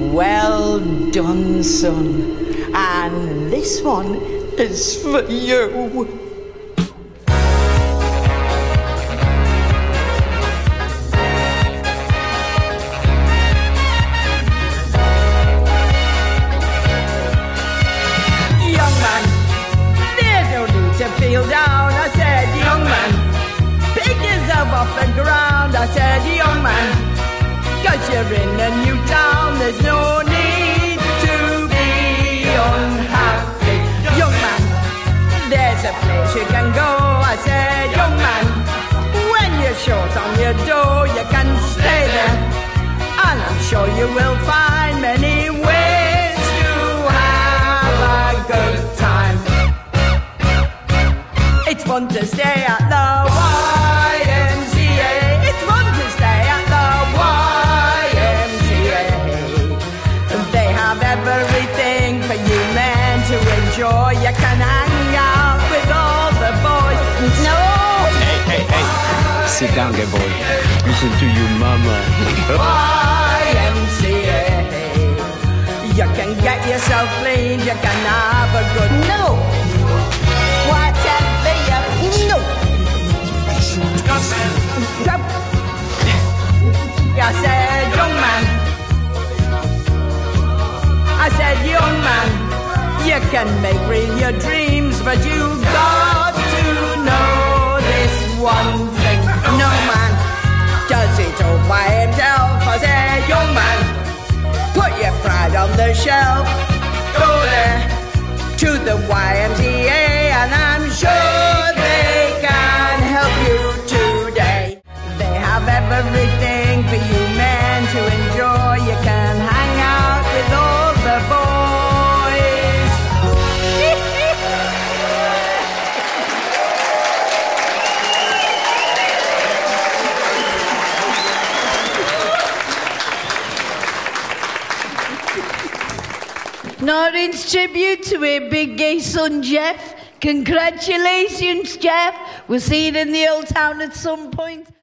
Well done, son. And this one is for you. Feel down, I said, young man, pick yourself off the ground. I said, young man, 'cause you're in a new town, there's no need to be unhappy. Young man, there's a place you can go. I said, young man, when you're short on your dough, you can stay there, and I'm sure you will find many ways to have a good time. It's fun to stay at the YMCA. It's fun to stay at the YMCA. They have everything for you men to enjoy. You can hang out with all the boys. No! Hey. Sit down, gay boy. Listen to your mama. YMCA. You can get yourself clean. You can have a good... No! Whatever you... No! I said, young man. I said, young man, you can make real your dreams, but you've got to know this one thing. No man does it all by himself. I said, young man, put your pride on the shelf. Go there to the YMCA, and I'm sure they can help you today. They have everything for you men to enjoy. You can hang out with all the boys. Norrin's tribute to her big gay son, Jeff. Congratulations, Jeff. We'll see you in the old town at some point.